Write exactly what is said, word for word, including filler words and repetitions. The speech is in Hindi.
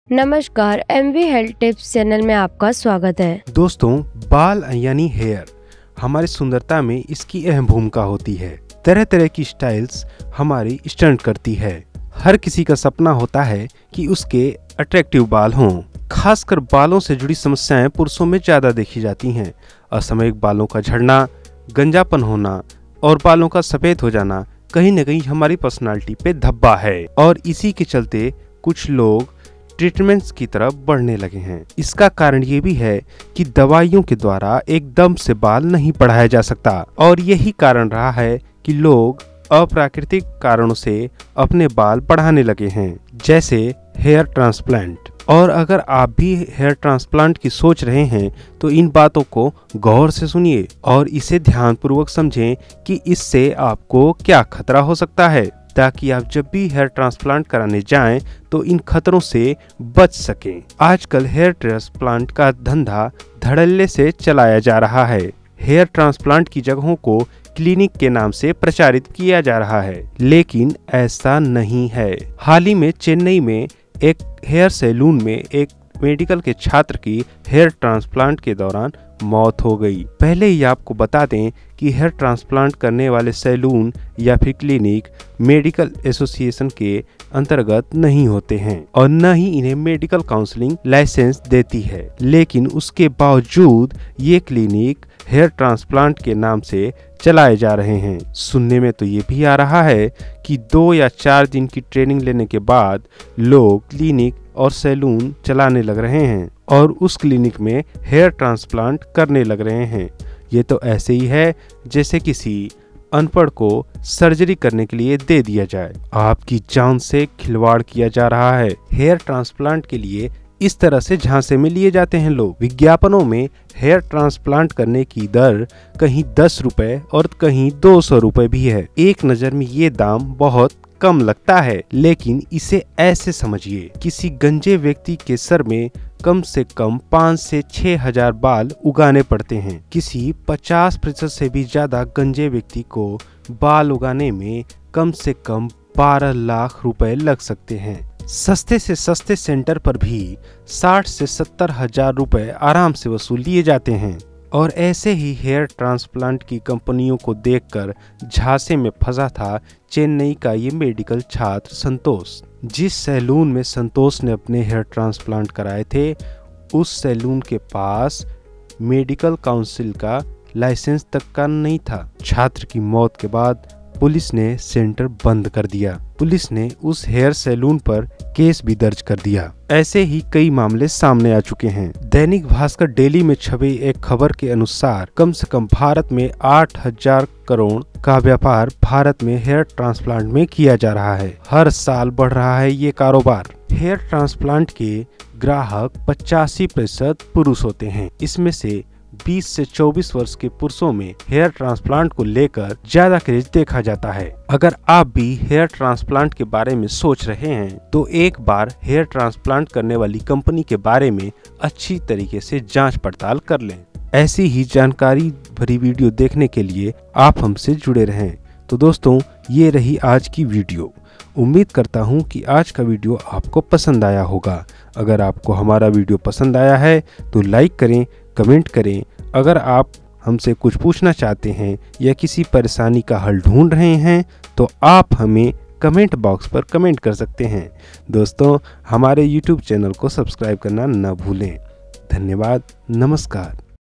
नमस्कार, एमवी हेल्थ टिप्स चैनल में आपका स्वागत है। दोस्तों, बाल यानी हेयर हमारी सुंदरता में इसकी अहम भूमिका होती है। तरह तरह की स्टाइल्स हमारी स्टंट करती है। हर किसी का सपना होता है कि उसके अट्रैक्टिव बाल हों। खासकर बालों से जुड़ी समस्याएं पुरुषों में ज्यादा देखी जाती हैं। असामयिक बालों का झड़ना, गंजापन होना और बालों का सफेद हो जाना कहीं न कहीं हमारी पर्सनालिटी पे धब्बा है और इसी के चलते कुछ लोग ट्रीटमेंट्स की तरफ बढ़ने लगे हैं। इसका कारण ये भी है कि दवाइयों के द्वारा एकदम से बाल नहीं बढ़ाया जा सकता और यही कारण रहा है कि लोग अप्राकृतिक कारणों से अपने बाल बढ़ाने लगे हैं, जैसे हेयर ट्रांसप्लांट। और अगर आप भी हेयर ट्रांसप्लांट की सोच रहे हैं तो इन बातों को गौर से सुनिए और इसे ध्यानपूर्वक समझें कि इससे आपको क्या खतरा हो सकता है, ताकि आप जब भी हेयर ट्रांसप्लांट कराने जाएं तो इन खतरों से बच सकें। आजकल हेयर ट्रांसप्लांट का धंधा धड़ल्ले से चलाया जा रहा है। हेयर ट्रांसप्लांट की जगहों को क्लिनिक के नाम से प्रचारित किया जा रहा है, लेकिन ऐसा नहीं है। हाल ही में चेन्नई में एक हेयर सैलून में एक मेडिकल के छात्र की हेयर ट्रांसप्लांट के दौरान मौत हो गई। पहले ही आपको बता दें कि हेयर ट्रांसप्लांट करने वाले सैलून या फिर क्लिनिक मेडिकल एसोसिएशन के अंतर्गत नहीं होते हैं और न ही इन्हें मेडिकल काउंसलिंग लाइसेंस देती है, लेकिन उसके बावजूद ये क्लिनिक हेयर ट्रांसप्लांट के नाम से चलाए जा रहे हैं। सुनने में तो ये भी आ रहा है कि दो या चार दिन की ट्रेनिंग लेने के बाद लोग क्लिनिक और सैलून चलाने लग रहे हैं और उस क्लिनिक में हेयर ट्रांसप्लांट करने लग रहे हैं। ये तो ऐसे ही है जैसे किसी अनपढ़ को सर्जरी करने के लिए दे दिया जाए। आपकी जान से खिलवाड़ किया जा रहा है। हेयर ट्रांसप्लांट के लिए इस तरह से झांसे में लिए जाते हैं लोग। विज्ञापनों में हेयर ट्रांसप्लांट करने की दर कहीं दस रुपए और कहीं दो सौ रुपए भी है। एक नजर में ये दाम बहुत कम लगता है, लेकिन इसे ऐसे समझिए, किसी गंजे व्यक्ति के सर में कम से कम पाँच से छह हजार बाल उगाने पड़ते हैं। किसी पचास प्रतिशत से भी ज्यादा गंजे व्यक्ति को बाल उगाने में कम से कम बारह लाख रुपए लग सकते हैं। सस्ते से सस्ते सेंटर पर भी साठ से सत्तर हजार रुपए आराम से वसूल लिए जाते हैं। और ऐसे ही हेयर ट्रांसप्लांट की कंपनियों को देखकर झांसे में फंसा था चेन्नई का ये मेडिकल छात्र संतोष। जिस सैलून में संतोष ने अपने हेयर ट्रांसप्लांट कराए थे, उस सैलून के पास मेडिकल काउंसिल का लाइसेंस तक का नहीं था। छात्र की मौत के बाद पुलिस ने सेंटर बंद कर दिया। पुलिस ने उस हेयर सैलून पर केस भी दर्ज कर दिया। ऐसे ही कई मामले सामने आ चुके हैं। दैनिक भास्कर डेली में छपी एक खबर के अनुसार कम से कम भारत में आठ हजार करोड़ का व्यापार भारत में हेयर ट्रांसप्लांट में किया जा रहा है। हर साल बढ़ रहा है ये कारोबार। हेयर ट्रांसप्लांट के ग्राहक पचासी प्रतिशत पुरुष होते हैं। इसमें से बीस से चौबीस वर्ष के पुरुषों में हेयर ट्रांसप्लांट को लेकर ज्यादा क्रेज देखा जाता है। अगर आप भी हेयर ट्रांसप्लांट के बारे में सोच रहे हैं तो एक बार हेयर ट्रांसप्लांट करने वाली कंपनी के बारे में अच्छी तरीके से जांच पड़ताल कर लें। ऐसी ही जानकारी भरी वीडियो देखने के लिए आप हमसे जुड़े रहें। तो दोस्तों, ये रही आज की वीडियो। उम्मीद करता हूँ कि आज का वीडियो आपको पसंद आया होगा। अगर आपको हमारा वीडियो पसंद आया है तो लाइक करें, कमेंट करें। अगर आप हमसे कुछ पूछना चाहते हैं या किसी परेशानी का हल ढूंढ रहे हैं तो आप हमें कमेंट बॉक्स पर कमेंट कर सकते हैं। दोस्तों, हमारे यूट्यूब चैनल को सब्सक्राइब करना न भूलें। धन्यवाद। नमस्कार।